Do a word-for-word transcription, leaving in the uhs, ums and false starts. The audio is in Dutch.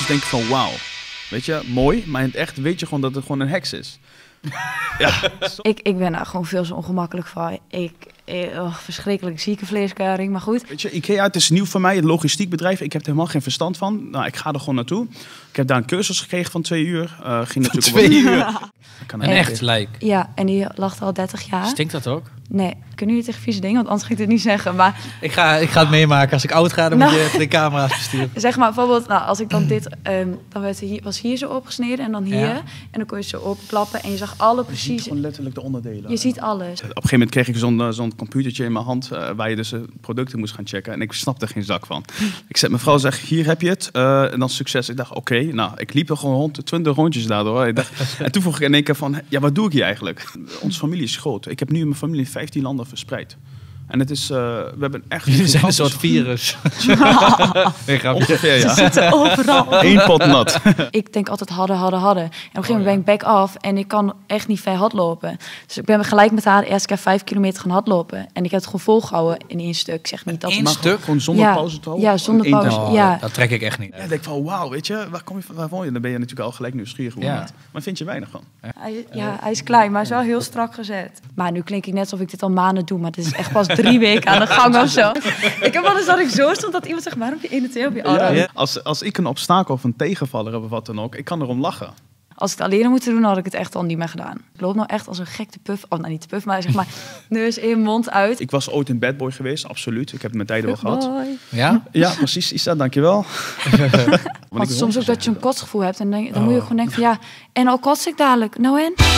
dus denken van wauw. Weet je, mooi, maar in het echt weet je gewoon dat het gewoon een heks is. Ja. Ik, ik ben daar gewoon veel zo ongemakkelijk van. Ik, ik oh, verschrikkelijk zieke vleeskuiring, maar goed. Weet je, IKEA, het is nieuw voor mij, het logistiek bedrijf. Ik heb er helemaal geen verstand van. Nou, ik ga er gewoon naartoe. Ik heb daar een cursus gekregen van twee uur. Uh, ging natuurlijk twee op... uur? Ja. Een echt lijk. Ja, en die lag er al dertig jaar. Stinkt dat ook? Nee, kunnen jullie tegen vieze dingen? Want anders ga ik het niet zeggen. Maar Ik ga, ik ga het meemaken. Als ik oud ga, dan Nou. moet je de camera's besturen. zeg maar bijvoorbeeld, nou, als ik dan dit... Um, dan werd hier, was hier zo opgesneden en dan hier. Ja. En dan kon je zo opklappen en je zag alle Je ziet precies... gewoon letterlijk de onderdelen. Je ziet alles. Op een gegeven moment kreeg ik zo'n uh, zo'n computertje in mijn hand... Uh, waar je dus uh, producten moest gaan checken. En ik snapte er geen zak van. Ik zei, mevrouw, zeg, hier heb je het. Uh, en dan succes. Ik dacht, oké. Okay. Nou, ik liep er gewoon rond twintig rondjes daardoor. Ik dacht, en toen vroeg ik in één keer van... Ja, wat doe ik hier eigenlijk? Onze familie is groot. Ik heb nu in mijn familie in vijftien landen verspreid. En het is... Uh, we hebben echt... Jullie zijn een soort virus. Ongeveer, ja. Ze zitten overal. Eén pot nat. Ik denk altijd hadden, hadden, hadden. En op een gegeven moment ben ik back af en ik kan echt niet ver hardlopen. Dus ik ben gelijk met haar de eerste keer vijf kilometer gaan hardlopen. En ik heb het gewoon volgehouden in één stuk. Ik zeg niet dat Eén het stuk? Gewoon zonder Ja. pauze te houden? Ja, zonder Eén pauze. dag. Oh, Ja. Dat trek ik echt niet. Ja, ik denk van, wauw, weet je, waar kom je van, waar woon je? Dan ben je natuurlijk al gelijk nieuwsgierig geworden. Ja. Maar vind je weinig van? Hij, ja, hij is klein, maar hij is wel heel strak gezet. Maar nu klink ik net alsof ik dit al maanden doe. Maar het is echt pas drie weken aan de gang of zo. Ik heb wel eens dat ik zo stond dat iemand zegt, waarom heb je één en twee op je arm? Ja. Als, als ik een obstakel of een tegenvaller heb of wat dan ook, ik kan erom lachen. Als ik het alleen had moeten doen, had ik het echt al niet meer gedaan. Ik loop nou echt als een gek te puff. Oh, nou niet te puff, maar zeg maar neus in, mond uit. Ik was ooit een bad boy geweest, absoluut. Ik heb mijn tijden wel gehad. Boy. Ja? Ja, precies, Isa, dankjewel. Want soms ook dat je een kotsgevoel hebt en dan, dan moet je gewoon denken van ja, en al kots ik dadelijk. Nou en?